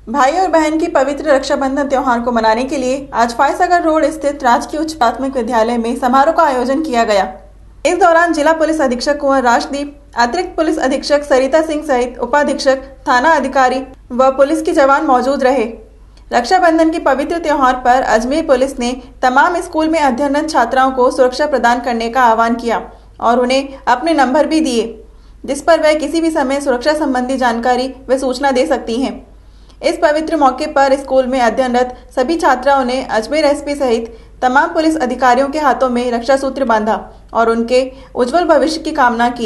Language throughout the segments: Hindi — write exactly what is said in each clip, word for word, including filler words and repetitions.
भाई और बहन की पवित्र रक्षाबंधन त्योहार को मनाने के लिए आज फायसागर रोड स्थित राजकीय उच्च प्राथमिक विद्यालय में समारोह का आयोजन किया गया। इस दौरान जिला पुलिस अधीक्षक कुंवर राजदीप, अतिरिक्त पुलिस अधीक्षक सरिता सिंह सहित उपाधीक्षक, थाना अधिकारी व पुलिस के जवान मौजूद रहे। रक्षाबंधन के पवित्र त्योहार पर अजमेर पुलिस ने तमाम स्कूल में अध्ययनरत छात्राओं को सुरक्षा प्रदान करने का आह्वान किया और उन्हें अपने नंबर भी दिए, जिस पर वह किसी भी समय सुरक्षा संबंधी जानकारी व सूचना दे सकती हैं। इस पवित्र मौके पर स्कूल में अध्ययनरत सभी छात्राओं ने अजमेर एसपी सहित तमाम पुलिस अधिकारियों के हाथों में रक्षा सूत्र बांधा और उनके उज्जवल भविष्य की कामना की।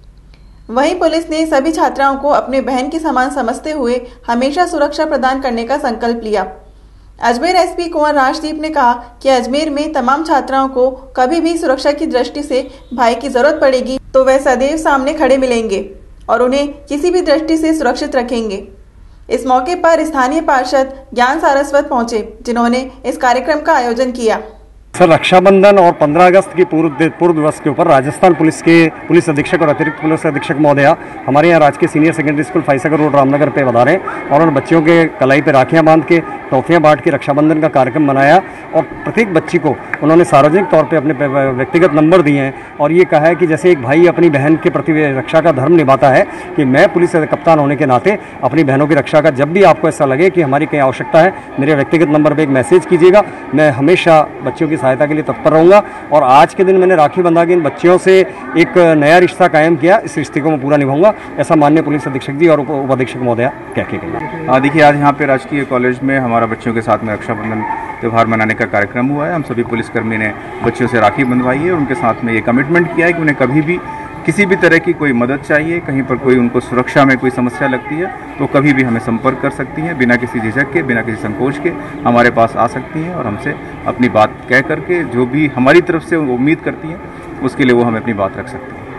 वहीं पुलिस ने सभी छात्राओं को अपने बहन के समान समझते हुए हमेशा सुरक्षा प्रदान करने का संकल्प लिया। अजमेर एसपी कुंवर राजदीप ने कहा कि अजमेर में तमाम छात्राओं को कभी भी सुरक्षा की दृष्टि से भाई की जरूरत पड़ेगी तो वह सदैव सामने खड़े मिलेंगे और उन्हें किसी भी दृष्टि से सुरक्षित रखेंगे। इस मौके पर स्थानीय पार्षद ज्ञान सारस्वत पहुंचे, जिन्होंने इस कार्यक्रम का आयोजन किया। सर, रक्षाबंधन और पंद्रह अगस्त की पूर्व पूर्व दिवस के ऊपर राजस्थान पुलिस के पुलिस अधीक्षक और अतिरिक्त पुलिस अधीक्षक महोदया हमारे यहाँ राजकीय senior secondary school Foysagar road Ramnagar पे पधारे और उन्होंने बच्चियों के कलाई पे राखियाँ बांध के टॉफियाँ बांट के रक्षाबंधन का कार्यक्रम मनाया और प्रत्येक बच्ची को उन्होंने सार्वजनिक तौर पर अपने व्यक्तिगत नंबर दिए हैं और ये कहा है कि जैसे एक भाई अपनी बहन के प्रति रक्षा का धर्म निभाता है कि मैं पुलिस कप्तान होने के नाते अपनी बहनों की रक्षा का जब भी आपको ऐसा लगे कि हमारी कहीं आवश्यकता है, मेरे व्यक्तिगत नंबर पर एक मैसेज कीजिएगा। मैं हमेशा बच्चियों की सहायता के लिए तत्पर रहूंगा और आज के दिन मैंने राखी बंधा के इन बच्चियों से एक नया रिश्ता कायम किया। इस रिश्ते को मैं पूरा निभाऊंगा, ऐसा माननीय पुलिस अधीक्षक जी और उप अधीक्षक महोदया कह के गए। देखिए, आज यहाँ पे राजकीय कॉलेज में हमारा बच्चियों के साथ में रक्षाबंधन त्यौहार मनाने का कार्यक्रम हुआ है। हम सभी पुलिसकर्मी ने बच्चियों से राखी बंधवाई है और उनके साथ में ये कमिटमेंट किया है कि उन्हें कभी भी किसी भी तरह की कोई मदद चाहिए, कहीं पर कोई उनको सुरक्षा में कोई समस्या लगती है तो कभी भी हमें संपर्क कर सकती हैं, बिना किसी झिझक के, बिना किसी संकोच के हमारे पास आ सकती हैं और हमसे अपनी बात कह करके जो भी हमारी तरफ से उम्मीद करती हैं उसके लिए वो हमें अपनी बात रख सकती हैं।